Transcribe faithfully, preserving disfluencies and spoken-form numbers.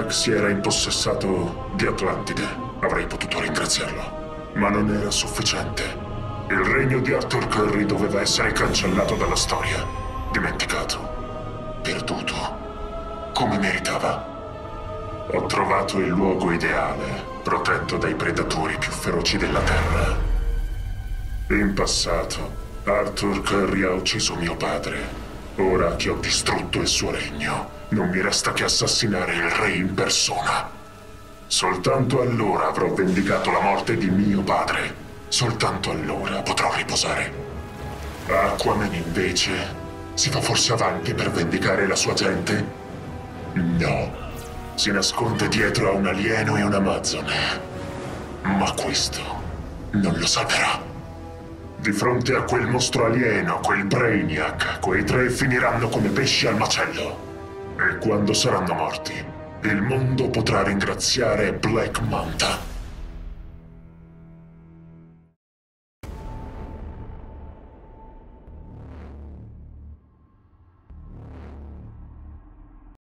Brainiac si era impossessato di Atlantide, avrei potuto ringraziarlo. Ma non era sufficiente. Il regno di Arthur Curry doveva essere cancellato dalla storia, dimenticato, perduto, come meritava. Ho trovato il luogo ideale, protetto dai predatori più feroci della Terra. In passato, Arthur Curry ha ucciso mio padre. Ora che ho distrutto il suo regno, non mi resta che assassinare il re in persona. Soltanto allora avrò vendicato la morte di mio padre. Soltanto allora potrò riposare. Aquaman invece si fa forse avanti per vendicare la sua gente? No. Si nasconde dietro a un alieno e un'amazzone. Ma questo non lo salverà. Di fronte a quel mostro alieno, quel Brainiac, quei tre finiranno come pesci al macello. E quando saranno morti, il mondo potrà ringraziare Black Manta.